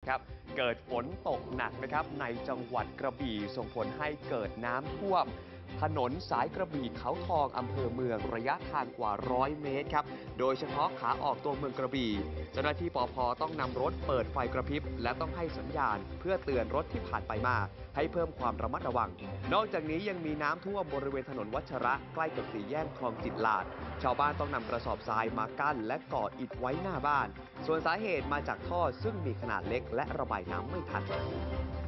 ครับเกิดฝนตกหนักนะครับในจังหวัดกระบี่ส่งผลให้เกิดน้ำท่วมถนนสายกระบี่เขาทองอำเภอเมืองระยะทางกว่า100 เมตรครับโดยเฉพาะขาออกตัวเมืองกระบี่เจ้าหน้าที่ปภต้องนำรถเปิดไฟกระพริบและต้องให้สัญญาณเพื่อเตือนรถที่ผ่านไปมาให้เพิ่มความระมัดระวังนอกจากนี้ยังมีน้ำท่วมบริเวณถนนวัชระใกล้กับสี่แยกคลองจิตลาดชาวบ้านต้องนำกระสอบทรายมากั้นและก่ออิฐไว้หน้าบ้านส่วนสาเหตุมาจากท่อซึ่งมีขนาดเล็กและระบายน้ำไม่ทัน